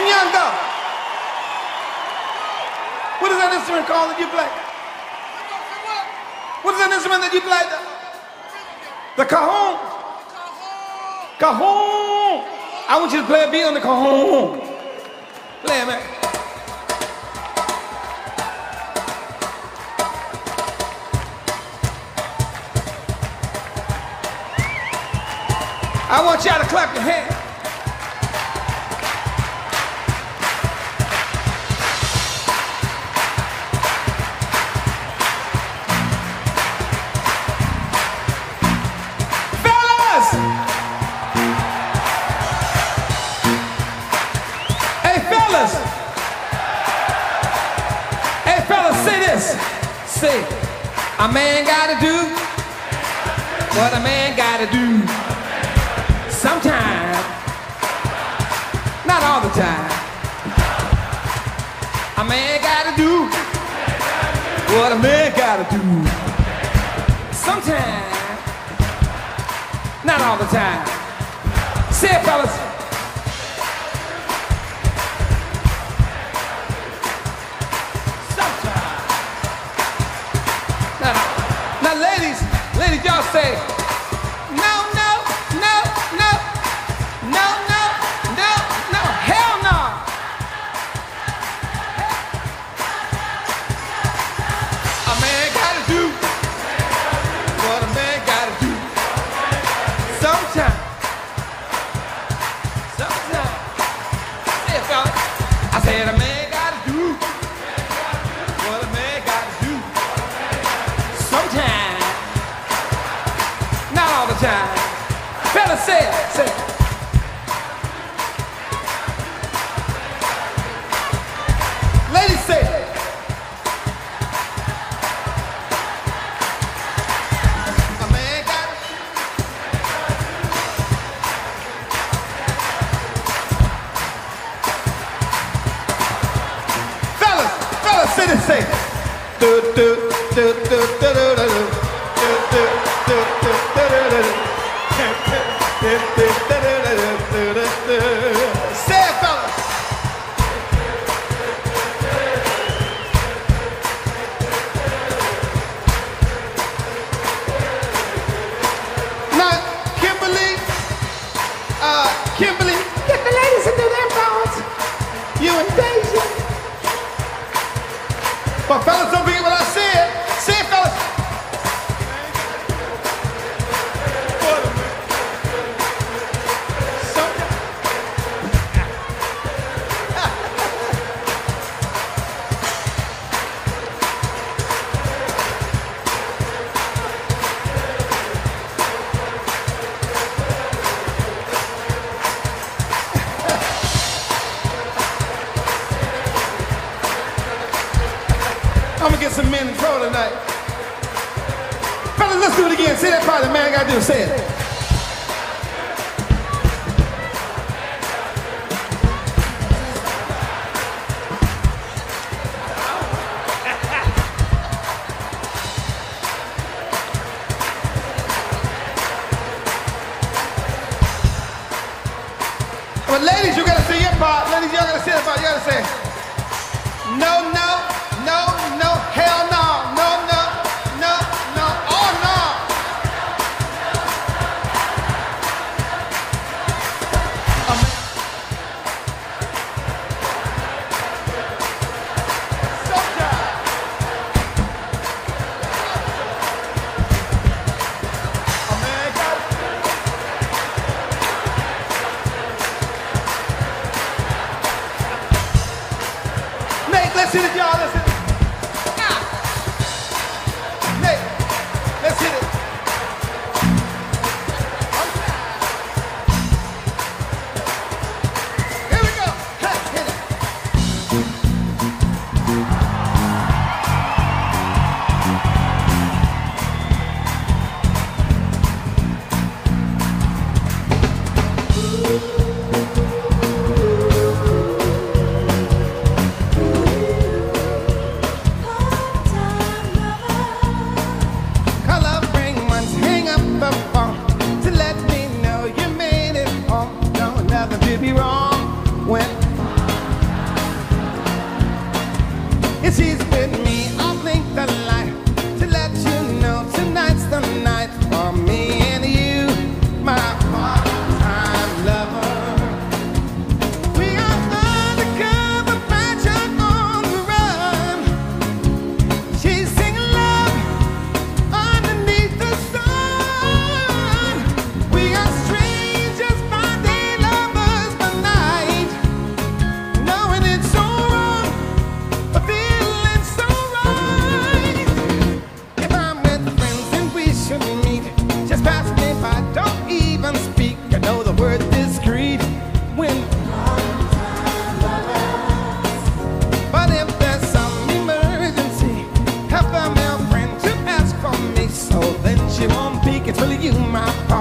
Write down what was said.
Piñata. What is that instrument called that you play? What is that instrument that you play? The cajon. Cajon. I want you to play a beat on the cajon. Play it, man. I want y'all to clap your hands. Say, a man gotta do what a man gotta do. Sometimes, not all the time. A man gotta do what a man gotta do. Sometimes, not all the time. Say it, fellas. Now, ladies, y'all say, no, no, no, no, no, no, no, no, hell no. A man gotta do what a man gotta do. Sometimes. Say it, fella. I said a man gotta do what a man gotta do. Sometimes, not all the time. Fella, say it, say it. Ladies, say it. A man got it. Fellas, say this, say it. Do, do, do, do, do, do, do, do. Say it, fellas. Now, Kimberly, get the ladies to do their parts. You and Daisy. But fellas, don't forget what I said. Say it, fellas. I'm gonna get some men in trouble tonight. Fellas, let's do it again. Say that part the man gotta do. Say it. But ladies, you gotta say your part. Ladies, y'all gotta say that part. You gotta say, no, no, no, no, hell no, no, no, no, no, oh no. Let's hit it, y'all. Let's hit it. Nate, let's hit it. Here we go. Hey, hit it. you my heart.